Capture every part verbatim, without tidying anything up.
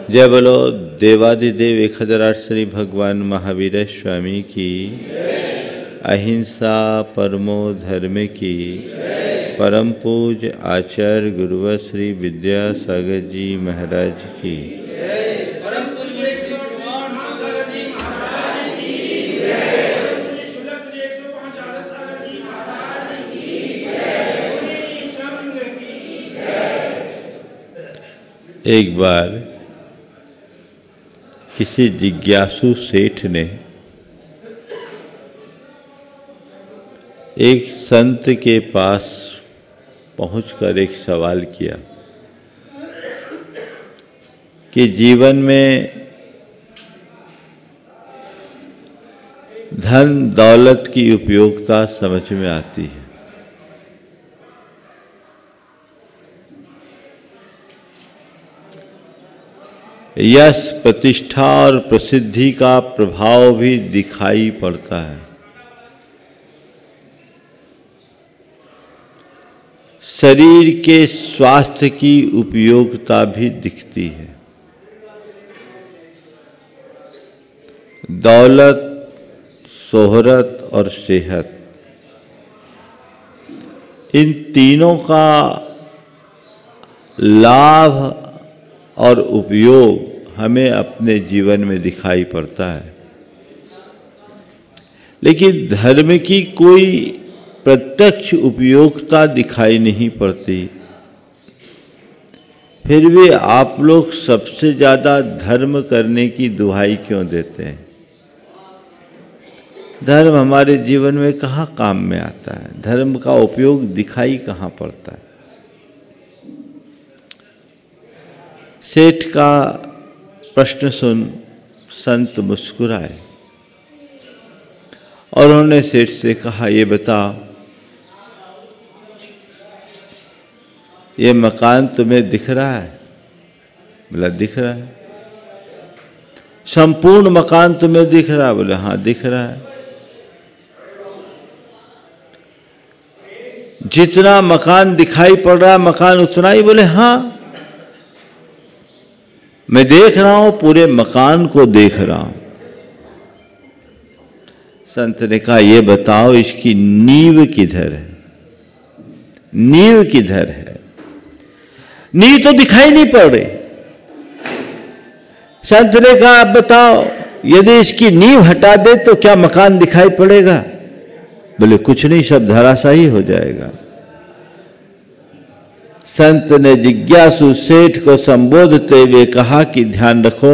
जय बोलो देवादिदेव एक हजार आठ श्री भगवान महावीर स्वामी की, अहिंसा परमो धर्म की, परम पूज आचार्य गुरुवर श्री विद्यासागर जी महाराज की। एक बार किसी जिज्ञासु सेठ ने एक संत के पास पहुंचकर एक सवाल किया कि जीवन में धन दौलत की उपयोगिता समझ में आती है, यश प्रतिष्ठा और प्रसिद्धि का प्रभाव भी दिखाई पड़ता है, शरीर के स्वास्थ्य की उपयोगिता भी दिखती है, दौलत, शोहरत और सेहत, इन तीनों का लाभ और उपयोग हमें अपने जीवन में दिखाई पड़ता है, लेकिन धर्म की कोई प्रत्यक्ष उपयोगिता दिखाई नहीं पड़ती। फिर भी आप लोग सबसे ज़्यादा धर्म करने की दुहाई क्यों देते हैं? धर्म हमारे जीवन में कहाँ काम में आता है? धर्म का उपयोग दिखाई कहाँ पड़ता है? सेठ का प्रश्न सुन संत मुस्कुराए और उन्होंने सेठ से कहा, ये बताओ, ये मकान तुम्हें दिख रहा है? बोला दिख रहा है। संपूर्ण मकान तुम्हें दिख रहा है? बोले हाँ दिख रहा है। जितना मकान दिखाई पड़ रहा है मकान उतना ही? बोले हाँ, मैं देख रहा हूं, पूरे मकान को देख रहा हूं। संत ने कहा, ये बताओ इसकी नींव किधर है? नींव किधर है? नींव तो दिखाई नहीं पड़ रही। संत ने कहा, आप बताओ, यदि इसकी नींव हटा दे तो क्या मकान दिखाई पड़ेगा? बोले कुछ नहीं, सब धराशायी हो जाएगा। संत ने जिज्ञासु सेठ को संबोधते हुए कहा कि ध्यान रखो,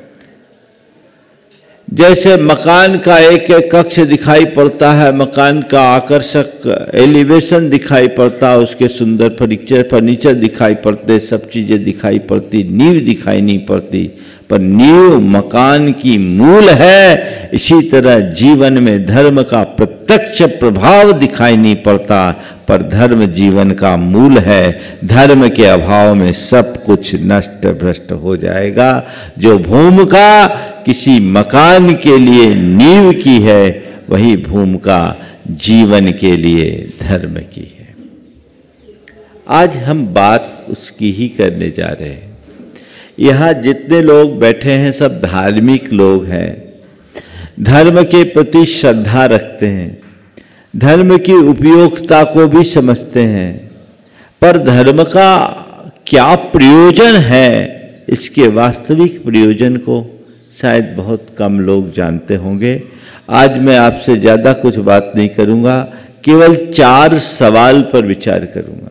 जैसे मकान का एक एक कक्ष दिखाई पड़ता है, मकान का आकर्षक एलिवेशन दिखाई पड़ता है, उसके सुंदर फर्नीचर फर्नीचर दिखाई पड़ते, सब चीजें दिखाई पड़ती, नींव दिखाई नहीं पड़ती, पर नींव मकान की मूल है। इसी तरह जीवन में धर्म का प्रत्यक्ष प्रभाव दिखाई नहीं पड़ता, पर धर्म जीवन का मूल है। धर्म के अभाव में सब कुछ नष्ट भ्रष्ट हो जाएगा। जो भूमिका किसी मकान के लिए नींव की है, वही भूमिका जीवन के लिए धर्म की है। आज हम बात उसकी ही करने जा रहे हैं। यहाँ जितने लोग बैठे हैं सब धार्मिक लोग हैं, धर्म के प्रति श्रद्धा रखते हैं, धर्म की उपयोगिता को भी समझते हैं, पर धर्म का क्या प्रयोजन है, इसके वास्तविक प्रयोजन को शायद बहुत कम लोग जानते होंगे। आज मैं आपसे ज़्यादा कुछ बात नहीं करूँगा, केवल चार सवाल पर विचार करूँगा।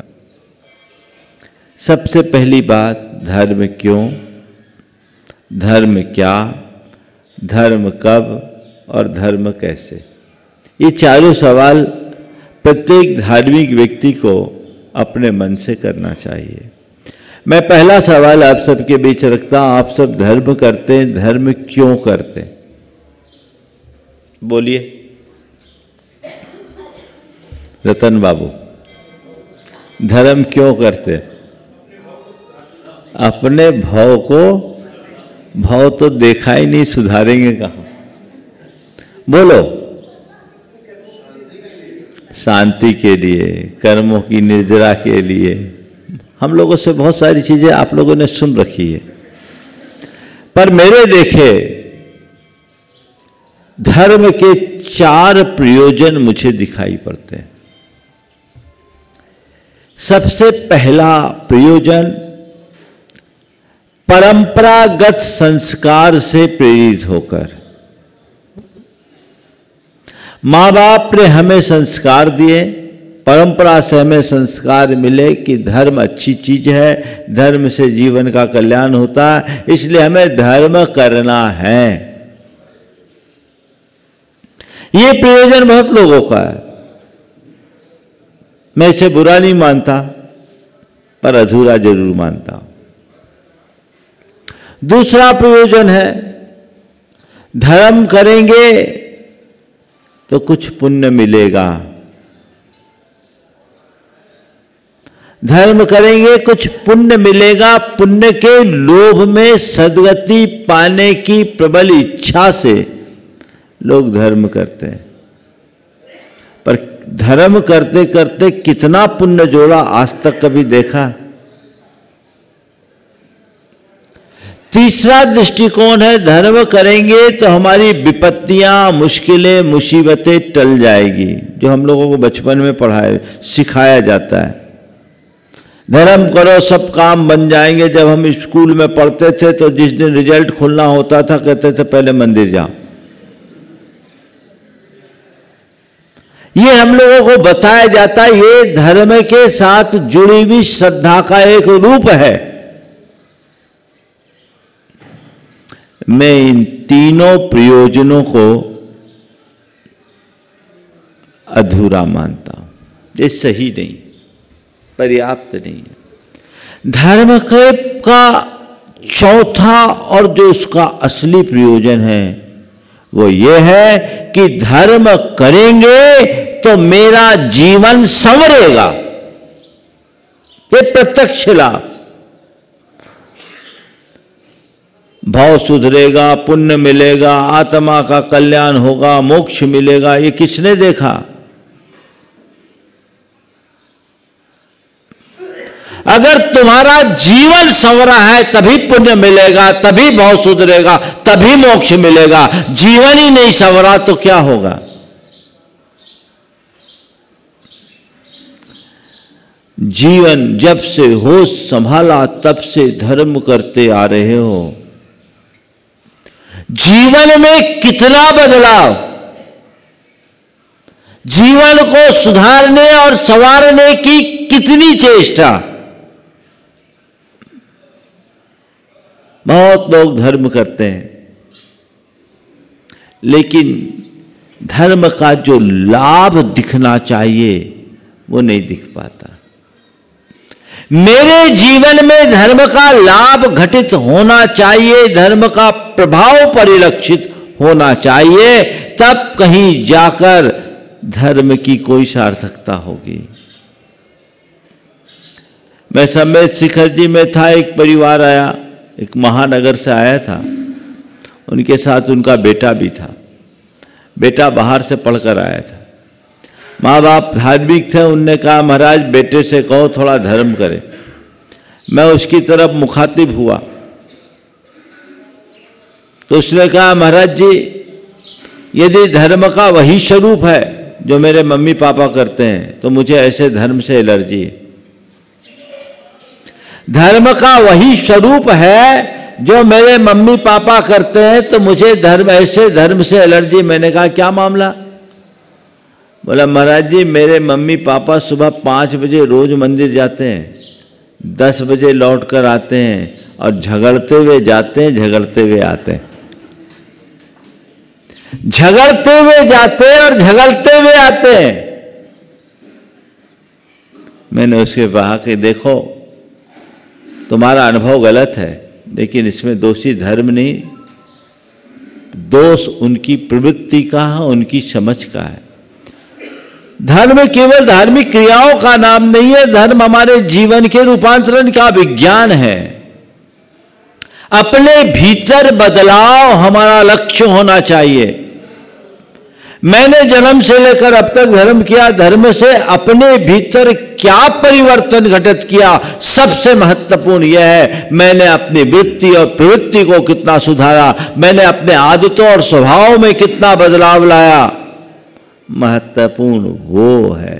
सबसे पहली बात, धर्म क्यों, धर्म क्या, धर्म कब और धर्म कैसे। ये चारों सवाल प्रत्येक धार्मिक व्यक्ति को अपने मन से करना चाहिए। मैं पहला सवाल आप सबके बीच रखता हूं, आप सब धर्म करते हैं, धर्म क्यों करते हैं? बोलिए रतन बाबू, धर्म क्यों करते हैं? अपने भाव को, भाव तो देखा ही नहीं, सुधारेंगे कहाँ? बोलो। शांति के लिए, कर्मों की निर्जरा के लिए। हम लोगों से बहुत सारी चीजें आप लोगों ने सुन रखी है। पर मेरे देखे धर्म के चार प्रयोजन मुझे दिखाई पड़ते हैं। सबसे पहला प्रयोजन परंपरागत संस्कार से प्रेरित होकर, माँ बाप ने हमें संस्कार दिए, परंपरा से हमें संस्कार मिले कि धर्म अच्छी चीज है, धर्म से जीवन का कल्याण होता है, इसलिए हमें धर्म करना है। ये प्रयोजन बहुत लोगों का है, मैं इसे बुरा नहीं मानता, पर अधूरा जरूर मानता हूं। दूसरा प्रयोजन है धर्म करेंगे तो कुछ पुण्य मिलेगा, धर्म करेंगे कुछ पुण्य मिलेगा। पुण्य के लोभ में सद्गति पाने की प्रबल इच्छा से लोग धर्म करते हैं, पर धर्म करते करते कितना पुण्य जोड़ा आज तक कभी देखा? तीसरा दृष्टिकोण है धर्म करेंगे तो हमारी विपत्तियां, मुश्किलें, मुसीबतें टल जाएगी, जो हम लोगों को बचपन में पढ़ाया सिखाया जाता है। धर्म करो सब काम बन जाएंगे। जब हम स्कूल में पढ़ते थे तो जिस दिन रिजल्ट खुलना होता था कहते थे पहले मंदिर जाओ। ये हम लोगों को बताया जाता है, ये धर्म के साथ जुड़ी हुई श्रद्धा का एक रूप है। मैं इन तीनों प्रयोजनों को अधूरा मानता हूं, ये सही नहीं, पर्याप्त नहीं है। धर्म के का चौथा और जो उसका असली प्रयोजन है वो ये है कि धर्म करेंगे तो मेरा जीवन संवरेगा, ये प्रत्यक्ष लाभ। भाव सुधरेगा, पुण्य मिलेगा, आत्मा का कल्याण होगा, मोक्ष मिलेगा, ये किसने देखा? अगर तुम्हारा जीवन संवरा है तभी पुण्य मिलेगा, तभी भाव सुधरेगा, तभी मोक्ष मिलेगा। जीवन ही नहीं संवरा तो क्या होगा? जीवन जब से होश संभाला तब से धर्म करते आ रहे हो। जीवन में कितना बदलाव, जीवन को सुधारने और संवारने की कितनी चेष्टा। बहुत लोग धर्म करते हैं लेकिन धर्म का जो लाभ दिखना चाहिए वो नहीं दिख पाता। मेरे जीवन में धर्म का लाभ घटित होना चाहिए, धर्म का प्रभाव परिलक्षित होना चाहिए, तब कहीं जाकर धर्म की कोई सार्थकता होगी। मैं समेत शिखर जी में था, एक परिवार आया, एक महानगर से आया था, उनके साथ उनका बेटा भी था। बेटा बाहर से पढ़कर आया था। माँ बाप धार्मिक थे, उनने कहा महाराज बेटे से कहो थोड़ा धर्म करे। मैं उसकी तरफ मुखातिब हुआ तो उसने कहा महाराज जी यदि धर्म का वही स्वरूप है जो मेरे मम्मी पापा करते हैं तो मुझे ऐसे धर्म से एलर्जी है। धर्म का वही स्वरूप है जो मेरे मम्मी पापा करते हैं तो मुझे धर्म ऐसे धर्म से एलर्जी। मैंने कहा क्या मामला? बोला महाराज जी मेरे मम्मी पापा सुबह पाँच बजे रोज मंदिर जाते हैं, दस बजे लौट कर आते हैं और झगड़ते हुए जाते हैं, झगड़ते हुए आते हैं, झगड़ते हुए जाते हैं और झगड़ते हुए आते हैं। मैंने उसके कहा कि देखो तुम्हारा अनुभव गलत है, लेकिन इसमें दोषी धर्म नहीं, दोष उनकी प्रवृत्ति का है, उनकी समझ का है। धर्म केवल धार्मिक क्रियाओं का नाम नहीं है, धर्म हमारे जीवन के रूपांतरण का विज्ञान है। अपने भीतर बदलाव हमारा लक्ष्य होना चाहिए। मैंने जन्म से लेकर अब तक धर्म किया, धर्म से अपने भीतर क्या परिवर्तन घटित किया, सबसे महत्वपूर्ण यह है मैंने अपनी वृत्ति और प्रवृत्ति को कितना सुधारा, मैंने अपने आदतों और स्वभाव में कितना बदलाव लाया। महत्वपूर्ण वो है,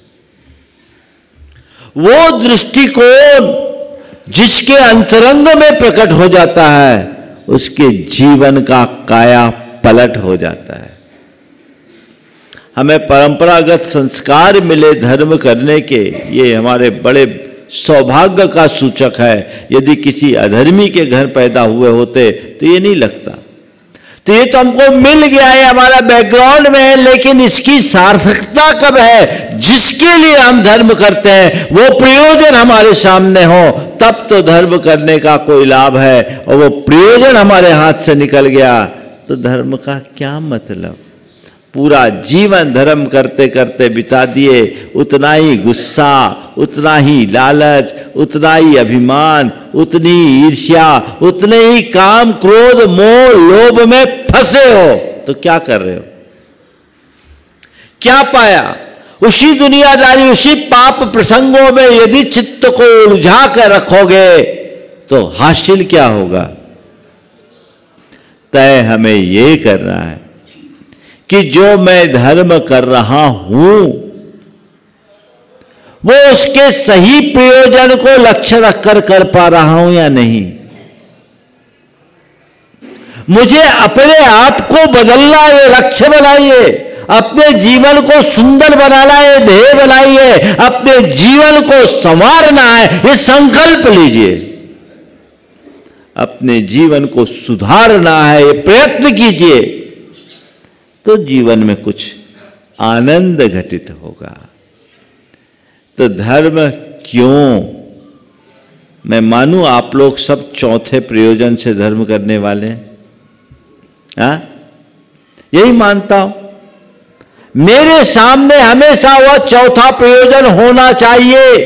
वो दृष्टिकोण जिसके अंतरंग में प्रकट हो जाता है, उसके जीवन का काया पलट हो जाता है। हमें परंपरागत संस्कार मिले धर्म करने के, ये हमारे बड़े सौभाग्य का सूचक है। यदि किसी अधर्मी के घर पैदा हुए होते तो ये नहीं लगता। तो ये तो हमको मिल गया है, हमारा बैकग्राउंड में है, लेकिन इसकी सार्थकता कब है? जिसके लिए हम धर्म करते हैं वो प्रयोजन हमारे सामने हो, तब तो धर्म करने का कोई लाभ है। और वो प्रयोजन हमारे हाथ से निकल गया तो धर्म का क्या मतलब? पूरा जीवन धर्म करते करते बिता दिए, उतना ही गुस्सा, उतना ही लालच, उतना ही अभिमान, उतनी ईर्ष्या, उतने ही काम, क्रोध, मोह, लोभ में फंसे हो तो क्या कर रहे हो? क्या पाया? उसी दुनियादारी, उसी पाप प्रसंगों में यदि चित्त को उलझा कर रखोगे तो हासिल क्या होगा? तय हमें ये करना है कि जो मैं धर्म कर रहा हूं वो उसके सही प्रयोजन को लक्ष्य रखकर कर पा रहा हूं या नहीं। मुझे अपने आप को बदलना, ये लक्ष्य बनाइए। अपने जीवन को सुंदर बनाना है, ध्येय बनाइए। अपने जीवन को संवारना है, ये संकल्प लीजिए। अपने जीवन को सुधारना है, ये प्रयत्न कीजिए, तो जीवन में कुछ आनंद घटित होगा। तो धर्म क्यों? मैं मानूं आप लोग सब चौथे प्रयोजन से धर्म करने वाले हैं, हाँ? यही मानता हूं। मेरे सामने हमेशा वह चौथा प्रयोजन होना चाहिए,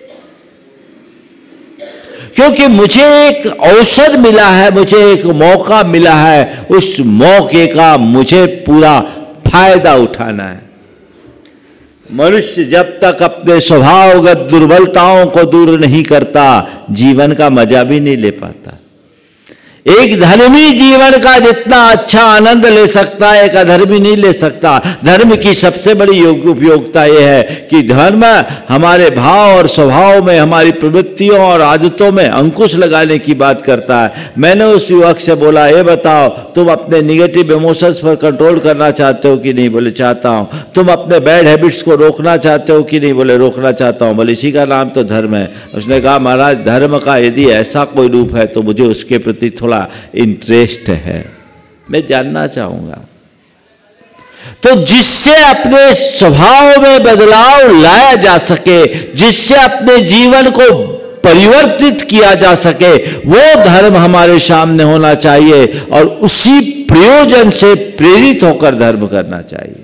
क्योंकि मुझे एक अवसर मिला है, मुझे एक मौका मिला है, उस मौके का मुझे पूरा फायदा उठाना है। मनुष्य जब तक अपने स्वभावगत दुर्बलताओं को दूर नहीं करता, जीवन का मजा भी नहीं ले पाता। एक धर्मी जीवन का जितना अच्छा आनंद ले सकता है, एक अधर्मी नहीं ले सकता। धर्म की सबसे बड़ी उपयोगिता यह है कि धर्म हमारे भाव और स्वभाव में, हमारी प्रवृत्तियों और आदतों में अंकुश लगाने की बात करता है। मैंने उस युवक से बोला, ये बताओ तुम अपने निगेटिव इमोशंस पर कंट्रोल करना चाहते हो कि नहीं? बोले चाहता हूं। तुम अपने बैड हैबिट्स को रोकना चाहते हो कि नहीं? बोले रोकना चाहता हूं। बोले इसी का नाम तो धर्म है। उसने कहा महाराज धर्म का यदि ऐसा कोई रूप है तो मुझे उसके प्रति थोड़ा इंटरेस्ट है, मैं जानना चाहूंगा। तो जिससे अपने स्वभाव में बदलाव लाया जा सके, जिससे अपने जीवन को परिवर्तित किया जा सके, वो धर्म हमारे सामने होना चाहिए और उसी प्रयोजन से प्रेरित होकर धर्म करना चाहिए।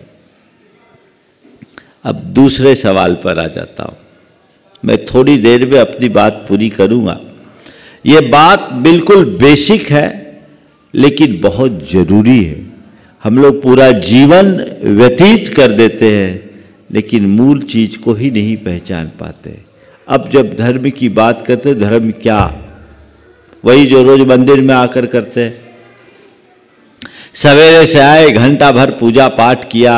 अब दूसरे सवाल पर आ जाता हूं। मैं थोड़ी देर में अपनी बात पूरी करूंगा। ये बात बिल्कुल बेसिक है लेकिन बहुत जरूरी है। हम लोग पूरा जीवन व्यतीत कर देते हैं लेकिन मूल चीज को ही नहीं पहचान पाते। अब जब धर्म की बात करते, धर्म क्या? वही जो रोज मंदिर में आकर करते हैं। सवेरे से आए, घंटा भर पूजा पाठ किया,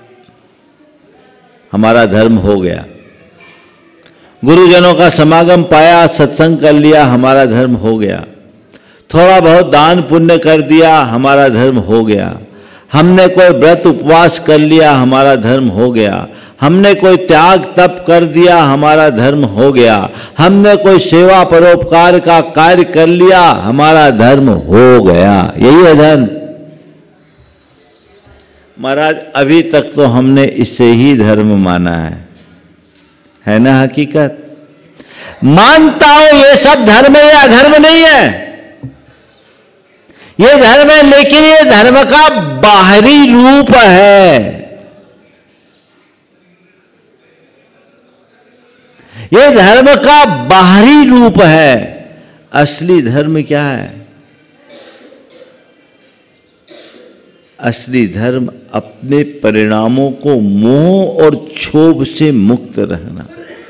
हमारा धर्म हो गया। गुरुजनों का समागम पाया, सत्संग कर लिया, हमारा धर्म हो गया। थोड़ा बहुत दान पुण्य कर दिया, हमारा धर्म हो गया। हमने कोई व्रत उपवास कर लिया, हमारा धर्म हो गया। हमने कोई त्याग तप कर दिया, हमारा धर्म हो गया। हमने कोई सेवा परोपकार का कार्य कर लिया, हमारा धर्म हो गया। यही है धर्म। महाराज अभी तक तो हमने इसे ही धर्म माना है, है ना? हकीकत मानता हूं ये सब धर्म है, या धर्म नहीं है। ये धर्म है, लेकिन ये धर्म का बाहरी रूप है। ये धर्म का बाहरी रूप है। असली धर्म क्या है? असली धर्म अपने परिणामों को मोह और क्षोभ से मुक्त रहना,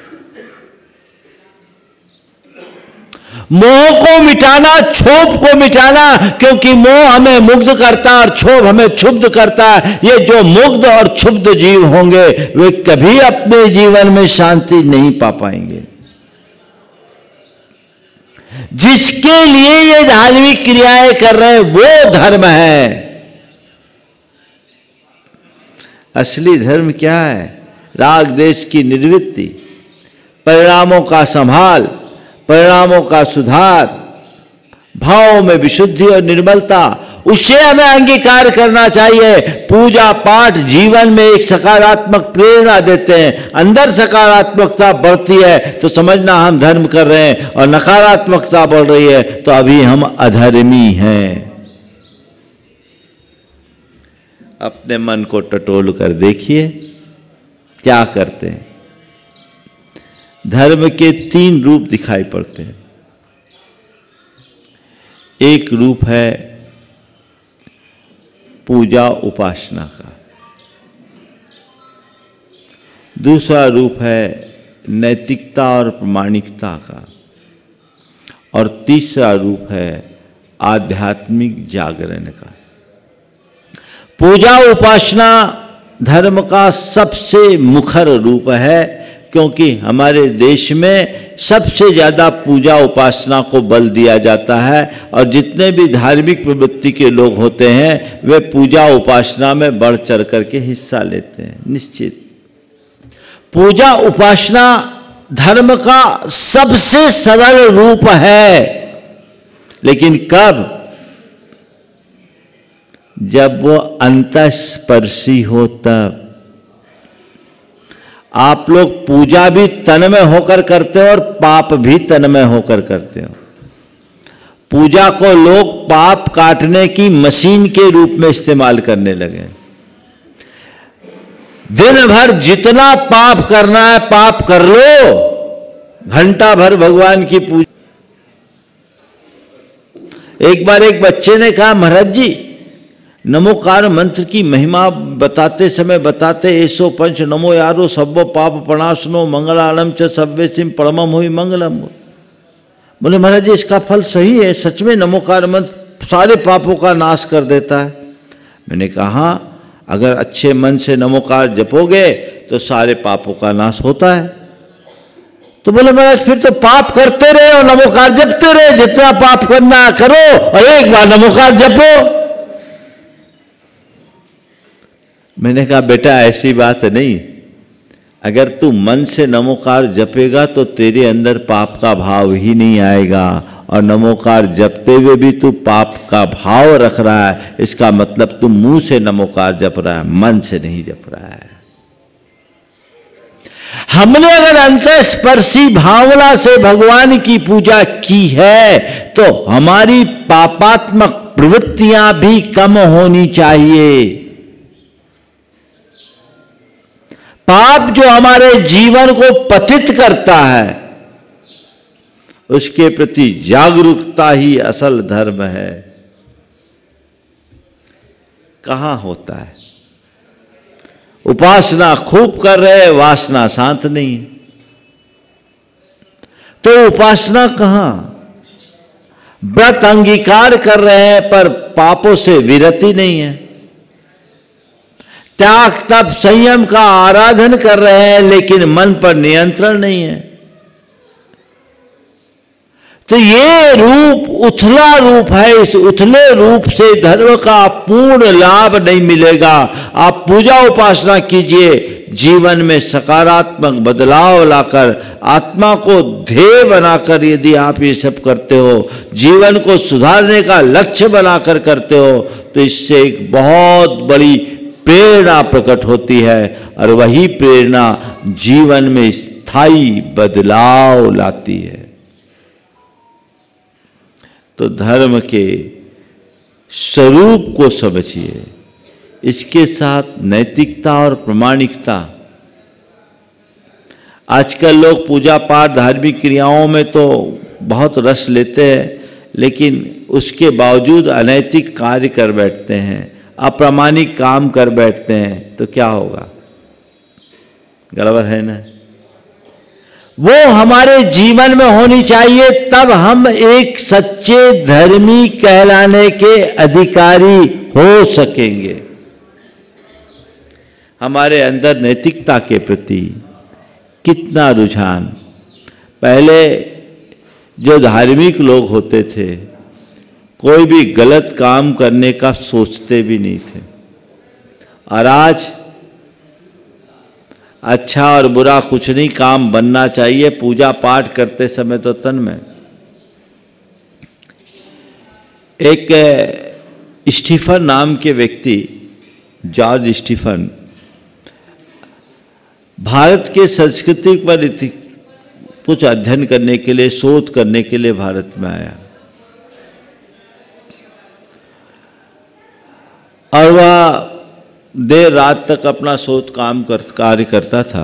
मोह को मिटाना, क्षोभ को मिटाना, क्योंकि मोह हमें मुग्ध करता है और क्षोभ हमें क्षुब्ध करता है। ये जो मुग्ध और क्षुब्ध जीव होंगे वे कभी अपने जीवन में शांति नहीं पा पाएंगे। जिसके लिए ये धार्मिक क्रियाएं कर रहे हैं वो धर्म है। असली धर्म क्या है? राग द्वेष की निवृत्ति, परिणामों का संभाल, परिणामों का सुधार, भावों में विशुद्धि और निर्मलता, उसे हमें अंगीकार करना चाहिए। पूजा पाठ जीवन में एक सकारात्मक प्रेरणा देते हैं। अंदर सकारात्मकता बढ़ती है तो समझना हम धर्म कर रहे हैं, और नकारात्मकता बढ़ रही है तो अभी हम अधर्मी हैं। अपने मन को टटोल कर देखिए क्या करते हैं। धर्म के तीन रूप दिखाई पड़ते हैं। एक रूप है पूजा उपासना का, दूसरा रूप है नैतिकता और प्रामाणिकता का, और तीसरा रूप है आध्यात्मिक जागरण का। पूजा उपासना धर्म का सबसे मुखर रूप है, क्योंकि हमारे देश में सबसे ज़्यादा पूजा उपासना को बल दिया जाता है, और जितने भी धार्मिक प्रवृत्ति के लोग होते हैं वे पूजा उपासना में बढ़ चढ़ करके हिस्सा लेते हैं। निश्चित पूजा उपासना धर्म का सबसे सरल रूप है, लेकिन कब? जब वो अंतःस्पर्शी हो तब। आप लोग पूजा भी तन में होकर करते हो और पाप भी तन में होकर करते हो। पूजा को लोग पाप काटने की मशीन के रूप में इस्तेमाल करने लगे। दिन भर जितना पाप करना है पाप कर लो, घंटा भर भगवान की पूजा। एक बार एक बच्चे ने कहा, महाराज जी नमोकार मंत्र की महिमा बताते समय बताते ऐसो पंच नमो यारो सब्बो पाप प्रणाशनो मंगलालम च सव्य सिम परमम हुई मंगलम। बोले महाराज जी इसका फल सही है, सच में नमोकार मंत्र सारे पापों का नाश कर देता है। मैंने कहा अगर अच्छे मन से नमोकार जपोगे तो सारे पापों का नाश होता है। तो बोले महाराज फिर तो पाप करते रहे और नमोकार जपते रहे, जितना पाप करना करो और एक बार नमोकार जपो। मैंने कहा बेटा ऐसी बात नहीं, अगर तू मन से नमोकार जपेगा तो तेरे अंदर पाप का भाव ही नहीं आएगा, और नमोकार जपते हुए भी तू पाप का भाव रख रहा है, इसका मतलब तू मुंह से नमोकार जप रहा है, मन से नहीं जप रहा है। हमने अगर अंतःस्पर्शी भावना से भगवान की पूजा की है तो हमारी पापात्मक प्रवृत्तियां भी कम होनी चाहिए। पाप जो हमारे जीवन को पतित करता है उसके प्रति जागरूकता ही असल धर्म है। कहां होता है? उपासना खूब कर रहे, वासना शांत नहीं, तो उपासना कहां? व्रत अंगीकार कर रहे हैं पर पापों से विरति नहीं है, त्याग तप संयम का आराधन कर रहे हैं लेकिन मन पर नियंत्रण नहीं है। तो ये रूप उथला रूप है। इस उथले रूप से धर्म का पूर्ण लाभ नहीं मिलेगा। आप पूजा उपासना कीजिए, जीवन में सकारात्मक बदलाव लाकर, आत्मा को ध्येय बनाकर यदि आप ये सब करते हो, जीवन को सुधारने का लक्ष्य बनाकर करते हो, तो इससे एक बहुत बड़ी प्रेरणा प्रकट होती है, और वही प्रेरणा जीवन में स्थायी बदलाव लाती है। तो धर्म के स्वरूप को समझिए, इसके साथ नैतिकता और प्रामाणिकता। आजकल लोग पूजा पाठ धार्मिक क्रियाओं में तो बहुत रस लेते हैं, लेकिन उसके बावजूद अनैतिक कार्य कर बैठते हैं, अप्रामाणिक काम कर बैठते हैं तो क्या होगा? गड़बड़ है ना? वो हमारे जीवन में होनी चाहिए, तब हम एक सच्चे धर्मी कहलाने के अधिकारी हो सकेंगे। हमारे अंदर नैतिकता के प्रति कितना रुझान। पहले जो धार्मिक लोग होते थे कोई भी गलत काम करने का सोचते भी नहीं थे, और आज अच्छा और बुरा कुछ नहीं, काम बनना चाहिए। पूजा पाठ करते समय तो तन में एक स्टीफन नाम के व्यक्ति, जॉर्ज स्टीफन, भारत के संस्कृति पर कुछ अध्ययन करने के लिए, शोध करने के लिए भारत में आया, और वह देर रात तक अपना शोध काम कर कार्य करता था।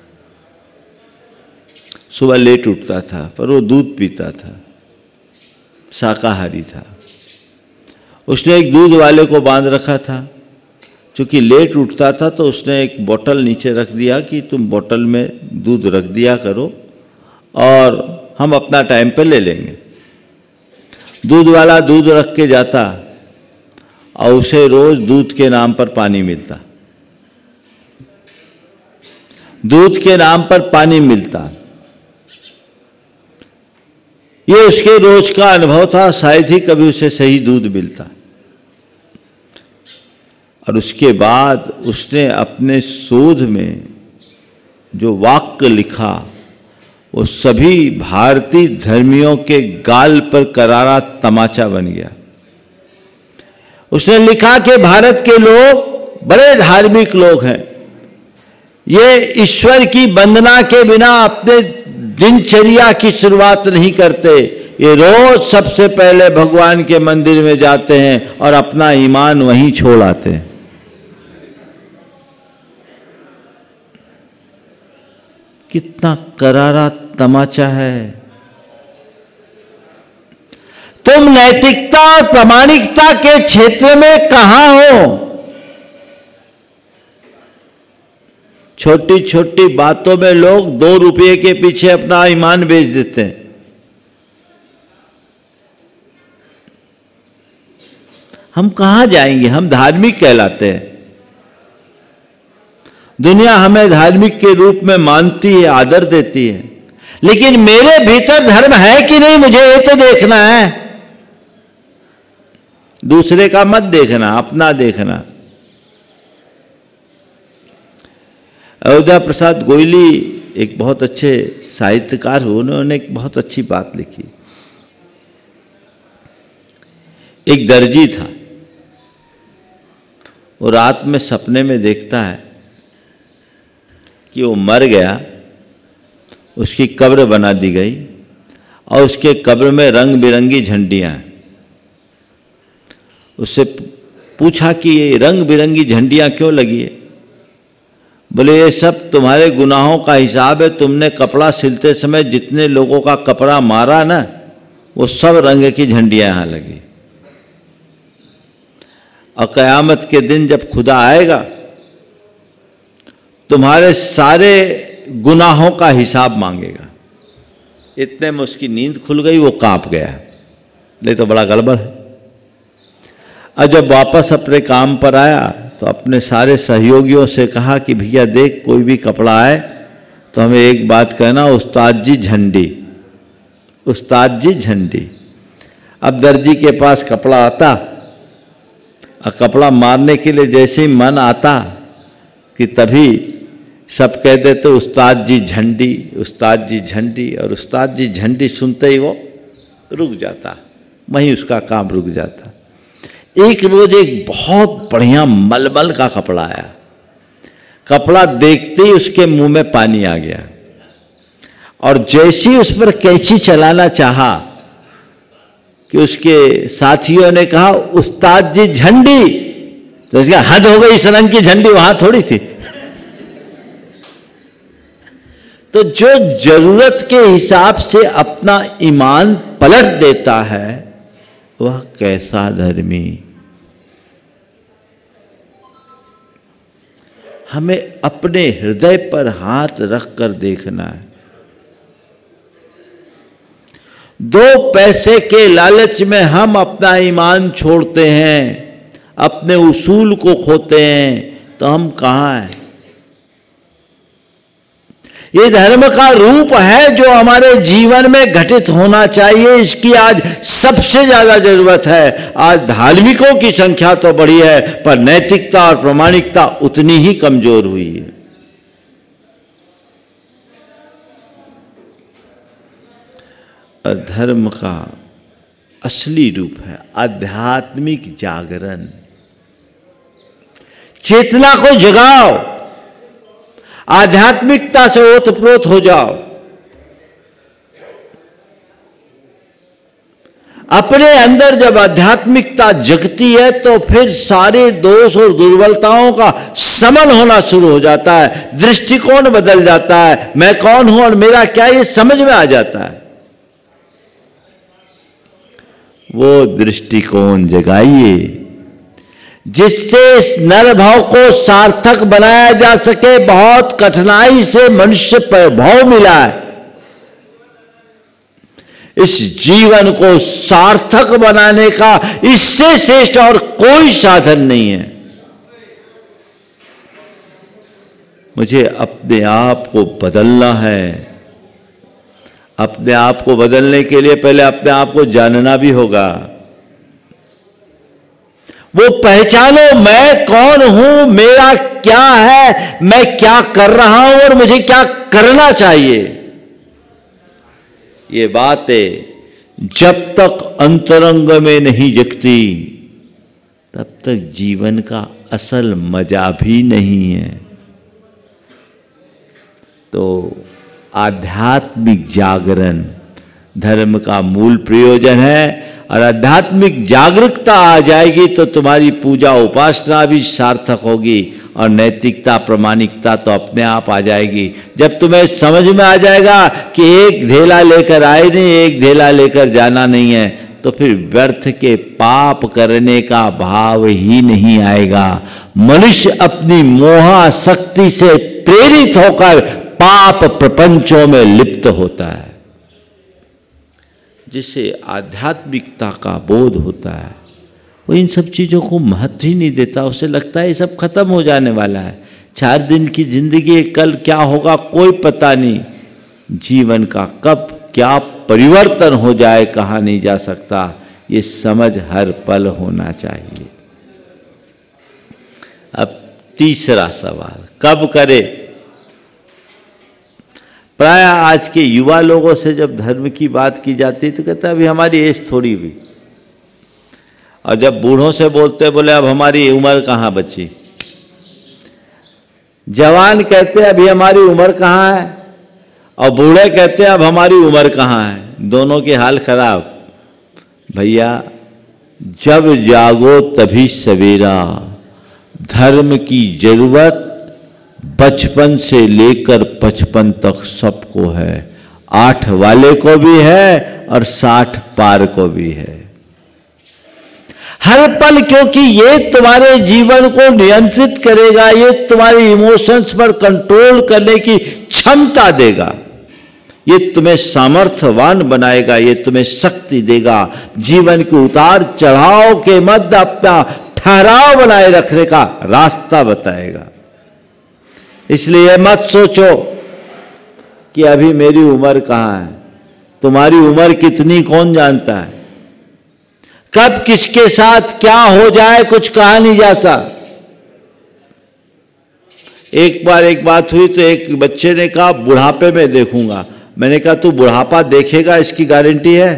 सुबह लेट उठता था, पर वो दूध पीता था, शाकाहारी था। उसने एक दूध वाले को बांध रखा था। चूँकि लेट उठता था तो उसने एक बोतल नीचे रख दिया कि तुम बोतल में दूध रख दिया करो और हम अपना टाइम पे ले लेंगे। दूध वाला दूध रख के जाता और उसे रोज दूध के नाम पर पानी मिलता, दूध के नाम पर पानी मिलता। ये उसके रोज का अनुभव था, शायद ही कभी उसे सही दूध मिलता। और उसके बाद उसने अपने शोध में जो वाक्य लिखा वो सभी भारतीय धर्मियों के गाल पर करारा तमाचा बन गया। उसने लिखा कि भारत के लोग बड़े धार्मिक लोग हैं, ये ईश्वर की वंदना के बिना अपने दिनचर्या की शुरुआत नहीं करते। ये रोज सबसे पहले भगवान के मंदिर में जाते हैं और अपना ईमान वहीं छोड़ आते हैं। कितना करारा तमाचा है। तुम नैतिकता और प्रामाणिकता के क्षेत्र में कहां हो? छोटी छोटी बातों में लोग दो रुपये के पीछे अपना ईमान बेच देते हैं। हम कहां जाएंगे? हम धार्मिक कहलाते हैं, दुनिया हमें धार्मिक के रूप में मानती है, आदर देती है, लेकिन मेरे भीतर धर्म है कि नहीं, मुझे ये तो देखना है। दूसरे का मत देखना, अपना देखना। अयोध्या प्रसाद गोयली एक बहुत अच्छे साहित्यकार हुए, उन्होंने एक बहुत अच्छी बात लिखी। एक दर्जी था, वो रात में सपने में देखता है कि वो मर गया, उसकी कब्र बना दी गई और उसके कब्र में रंग बिरंगी झंडियां हैं। उससे पूछा कि ये रंग बिरंगी झंडियां क्यों लगी है? बोले ये सब तुम्हारे गुनाहों का हिसाब है, तुमने कपड़ा सिलते समय जितने लोगों का कपड़ा मारा ना, वो सब रंग की झंडियां यहाँ लगी। और क़यामत के दिन जब खुदा आएगा तुम्हारे सारे गुनाहों का हिसाब मांगेगा। इतने में उसकी नींद खुल गई, वो कांप गया। नहीं तो बड़ा गड़बड़ है। और जब वापस अपने काम पर आया तो अपने सारे सहयोगियों से कहा कि भैया देख, कोई भी कपड़ा आए तो हमें एक बात कहना, उस्ताद जी झंडी, उस्ताद जी झंडी। अब दर्जी के पास कपड़ा आता और कपड़ा मारने के लिए जैसे ही मन आता कि तभी सब कह देते उस्ताद जी झंडी, उस्ताद जी झंडी। और उस्ताद जी झंडी सुनते ही वो रुक जाता, वहीं उसका काम रुक जाता। एक रोज एक बहुत बढ़िया मलमल का कपड़ा आया। कपड़ा देखते ही उसके मुंह में पानी आ गया और जैसे ही उस पर कैंची चलाना चाहा कि उसके साथियों ने कहा उस्ताद जी झंडी, तो उसका हद हो गई, इस रंग की झंडी वहां थोड़ी थी। तो जो जरूरत के हिसाब से अपना ईमान पलट देता है वह कैसा धर्मी। हमें अपने हृदय पर हाथ रख कर देखना है। दो पैसे के लालच में हम अपना ईमान छोड़ते हैं, अपने उसूल को खोते हैं, तो हम कहाँ हैं? ये धर्म का रूप है जो हमारे जीवन में घटित होना चाहिए। इसकी आज सबसे ज्यादा जरूरत है। आज धार्मिकों की संख्या तो बढ़ी है, पर नैतिकता और प्रामाणिकता उतनी ही कमजोर हुई है। और धर्म का असली रूप है आध्यात्मिक जागरण। चेतना को जगाओ, आध्यात्मिकता से ओतप्रोत हो जाओ। अपने अंदर जब आध्यात्मिकता जगती है तो फिर सारे दोष और दुर्बलताओं का समन होना शुरू हो जाता है, दृष्टिकोण बदल जाता है, मैं कौन हूं और मेरा क्या, ये समझ में आ जाता है। वो दृष्टिकोण जगाइए जिससे इस नर भाव को सार्थक बनाया जा सके। बहुत कठिनाई से मनुष्य पर भाव मिला है। इस जीवन को सार्थक बनाने का इससे श्रेष्ठ और कोई साधन नहीं है। मुझे अपने आप को बदलना है। अपने आप को बदलने के लिए पहले अपने आप को जानना भी होगा। वो पहचानो, मैं कौन हूं, मेरा क्या है, मैं क्या कर रहा हूं और मुझे क्या करना चाहिए। ये बातें जब तक अंतरंग में नहीं जगती तब तक जीवन का असल मजा भी नहीं है। तो आध्यात्मिक जागरण धर्म का मूल प्रयोजन है। और आध्यात्मिक जागरूकता आ जाएगी तो तुम्हारी पूजा उपासना भी सार्थक होगी और नैतिकता प्रामाणिकता तो अपने आप आ जाएगी। जब तुम्हें समझ में आ जाएगा कि एक धेला लेकर आए नहीं, एक धेला लेकर जाना नहीं है, तो फिर व्यर्थ के पाप करने का भाव ही नहीं आएगा। मनुष्य अपनी मोहासक्ति से प्रेरित होकर पाप प्रपंचों में लिप्त होता है। जिसे आध्यात्मिकता का बोध होता है वो इन सब चीज़ों को महत्व ही नहीं देता। उसे लगता है ये सब खत्म हो जाने वाला है, चार दिन की जिंदगी है, कल क्या होगा कोई पता नहीं। जीवन का कब क्या परिवर्तन हो जाए कहा नहीं जा सकता। ये समझ हर पल होना चाहिए। अब तीसरा सवाल, कब करे? प्राय आज के युवा लोगों से जब धर्म की बात की जाती है तो कहते हैं अभी हमारी एज थोड़ी हुई, और जब बूढ़ों से बोलते बोले अब हमारी उम्र कहाँ बची। जवान कहते अभी हमारी उम्र कहाँ है, और बूढ़े कहते अब हमारी उम्र कहाँ है। दोनों के हाल खराब। भैया जब जागो तभी सवेरा। धर्म की जरूरत बचपन से लेकर पचपन तक सबको है। आठ वाले को भी है और साठ पार को भी है। हर पल, क्योंकि ये तुम्हारे जीवन को नियंत्रित करेगा, ये तुम्हारे इमोशंस पर कंट्रोल करने की क्षमता देगा, ये तुम्हें सामर्थ्यवान बनाएगा, ये तुम्हें शक्ति देगा, जीवन के उतार चढ़ाव के मध्य अपना ठहराव बनाए रखने का रास्ता बताएगा। इसलिए मत सोचो कि अभी मेरी उम्र कहाँ है। तुम्हारी उम्र कितनी कौन जानता है। कब किसके साथ क्या हो जाए कुछ कहा नहीं जाता। एक बार एक बात हुई तो एक बच्चे ने कहा बुढ़ापे में देखूंगा। मैंने कहा तू बुढ़ापा देखेगा इसकी गारंटी है?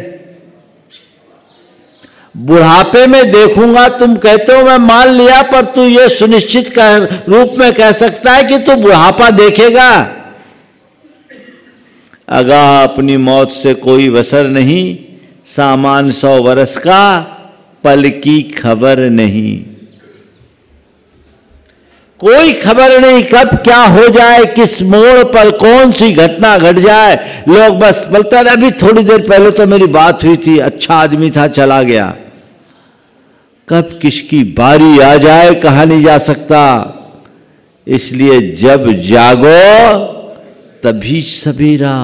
बुढ़ापे में देखूंगा तुम कहते हो मैं मान लिया, पर तू ये सुनिश्चित कर रूप में कह सकता है कि तू बुढ़ापा देखेगा? अगाह अपनी मौत से कोई वसर नहीं, सामान सौ वर्ष का पल की खबर नहीं। कोई खबर नहीं कब क्या हो जाए, किस मोड़ पर कौन सी घटना घट जाए। लोग बस बोलते हैं अभी थोड़ी देर पहले तो मेरी बात हुई थी, अच्छा आदमी था चला गया। कब किसकी बारी आ जाए कहा नहीं जा सकता। इसलिए जब जागो तभी सवेरा।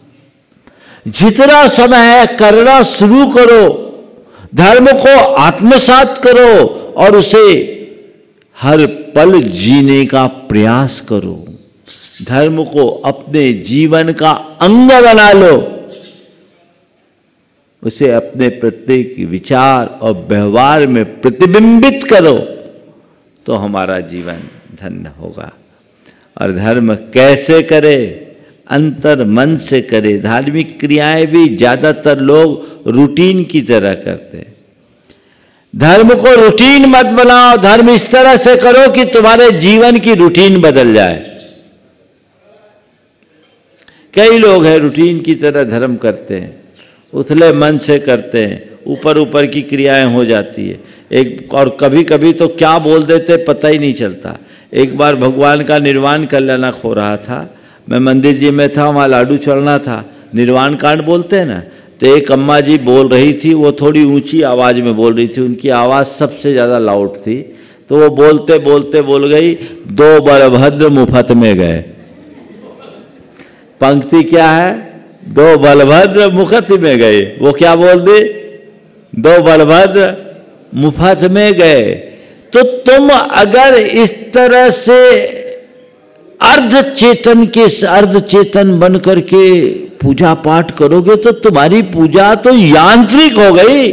जितना समय है करना शुरू करो, धर्म को आत्मसात करो और उसे हर पल जीने का प्रयास करो। धर्म को अपने जीवन का अंग बना लो, उसे अपने प्रत्येक विचार और व्यवहार में प्रतिबिंबित करो, तो हमारा जीवन धन्य होगा। और धर्म कैसे करे? अंतर मन से करे। धार्मिक क्रियाएं भी ज्यादातर लोग रूटीन की तरह करते हैं। धर्म को रूटीन मत बनाओ, धर्म इस तरह से करो कि तुम्हारे जीवन की रूटीन बदल जाए। कई लोग हैं रूटीन की तरह धर्म करते हैं, उथले मन से करते हैं, ऊपर ऊपर की क्रियाएं हो जाती है एक, और कभी कभी तो क्या बोल देते पता ही नहीं चलता। एक बार भगवान का निर्वाण कल्याणक हो रहा था, मैं मंदिर जी में था, वहाँ लाडू चढ़ना था, निर्वाण कांड बोलते हैं ना, तो एक अम्मा जी बोल रही थी, वो थोड़ी ऊंची आवाज़ में बोल रही थी, उनकी आवाज़ सबसे ज़्यादा लाउड थी, तो वो बोलते बोलते बोल गई, दो बलभद्र मुफ्त में गए। पंक्ति क्या है? दो बलभद्र मुफ्त में गए। वो क्या बोल दी? दो बलभद्र मुफ्त में गए। तो तुम अगर इस तरह से अर्ध चेतन के अर्ध चेतन बन करके पूजा पाठ करोगे तो तुम्हारी पूजा तो यांत्रिक हो गई।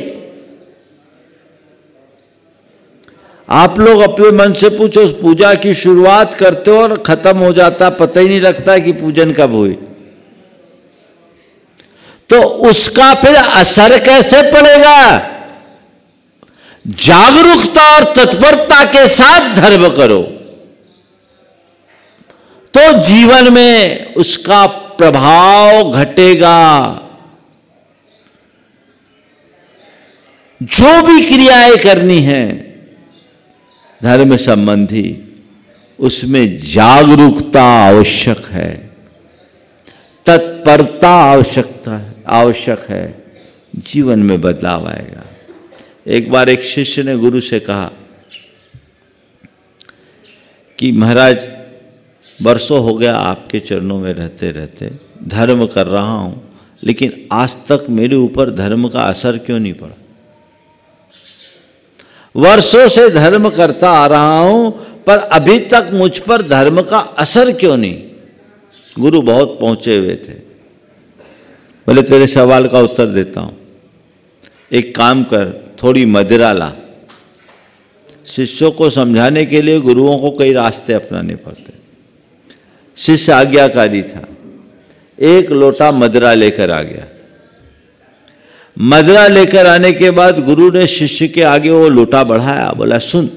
आप लोग अपने मन से पूछो, उस पूजा की शुरुआत करते हो और खत्म हो जाता, पता ही नहीं लगता कि पूजन कब हुई। तो उसका फिर असर कैसे पड़ेगा? जागरूकता और तत्परता के साथ धर्म करो तो जीवन में उसका प्रभाव घटेगा। जो भी क्रियाएं करनी है धर्म संबंधी, उसमें जागरूकता आवश्यक है, तत्परता आवश्यकता है आवश्यक है, जीवन में बदलाव आएगा। एक बार एक शिष्य ने गुरु से कहा कि महाराज, बरसों हो गया आपके चरणों में रहते रहते, धर्म कर रहा हूं, लेकिन आज तक मेरे ऊपर धर्म का असर क्यों नहीं पड़ा? वर्षों से धर्म करता आ रहा हूं, पर अभी तक मुझ पर धर्म का असर क्यों नहीं? गुरु बहुत पहुंचे हुए थे। बोले तेरे सवाल का उत्तर देता हूं, एक काम कर, थोड़ी मदिरा ला। शिष्यों को समझाने के लिए गुरुओं को कई रास्ते अपनाने पड़ते। शिष्य आज्ञाकारी था, एक लोटा मदिरा लेकर आ गया। मदिरा लेकर आने के बाद गुरु ने शिष्य के आगे वो लोटा बढ़ाया, बोला सुन,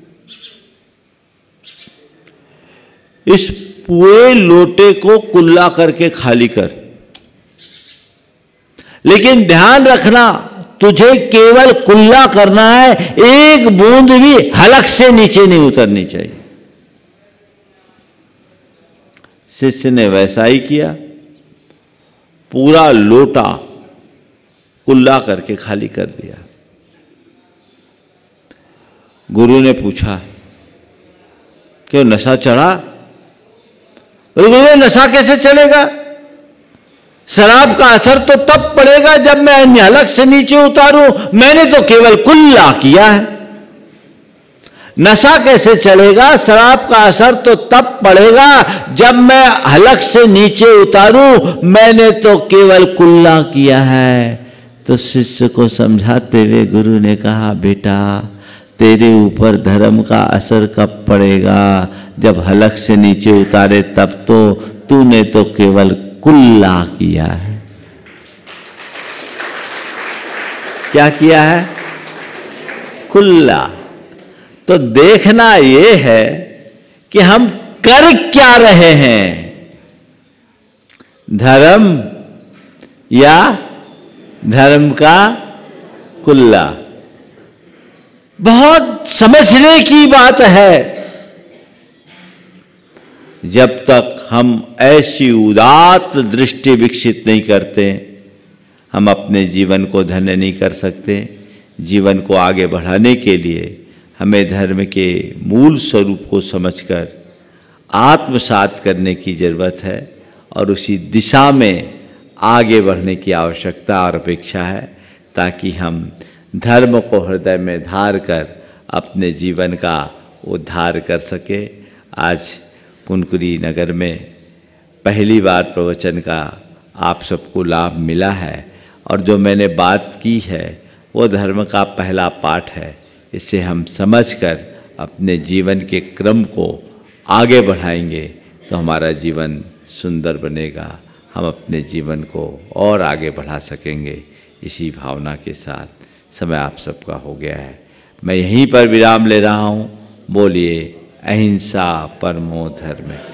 इस पूरे लोटे को कुल्ला करके खाली कर, लेकिन ध्यान रखना तुझे केवल कुल्ला करना है, एक बूंद भी हलक से नीचे नहीं उतरनी चाहिए। शिष्य ने वैसा ही किया, पूरा लोटा कुल्ला करके खाली कर दिया। गुरु ने पूछा क्यों नशा चढ़ा? गुरु, नशा कैसे चढ़ेगा? शराब का असर तो तब पड़ेगा जब मैं अन्य हलक से नीचे उतारूं, मैंने तो केवल कुल्ला किया है। नशा कैसे चलेगा? शराब का असर तो तब पड़ेगा जब मैं हलक से नीचे उतारूं, मैंने तो केवल कुल्ला किया है। तो शिष्य को समझाते हुए गुरु ने कहा, बेटा तेरे ऊपर धर्म का असर कब पड़ेगा? जब हलक से नीचे उतारे तब तो तूने तो केवल कुल्ला किया है। क्या किया है? कुल्ला। तो देखना ये है कि हम कर क्या रहे हैं, धर्म या धर्म का कुल्ला। बहुत समझने की बात है। जब तक हम ऐसी उदात्त दृष्टि विकसित नहीं करते, हम अपने जीवन को धन्य नहीं कर सकते। जीवन को आगे बढ़ाने के लिए हमें धर्म के मूल स्वरूप को समझकर आत्मसात करने की ज़रूरत है और उसी दिशा में आगे बढ़ने की आवश्यकता और अपेक्षा है, ताकि हम धर्म को हृदय में धार कर अपने जीवन का उद्धार कर सके। आज कुनकुरी नगर में पहली बार प्रवचन का आप सबको लाभ मिला है और जो मैंने बात की है वो धर्म का पहला पाठ है। इसे हम समझकर अपने जीवन के क्रम को आगे बढ़ाएंगे तो हमारा जीवन सुंदर बनेगा, हम अपने जीवन को और आगे बढ़ा सकेंगे। इसी भावना के साथ समय आप सबका हो गया है, मैं यहीं पर विराम ले रहा हूँ। बोलिए अहिंसा परमो धर्म।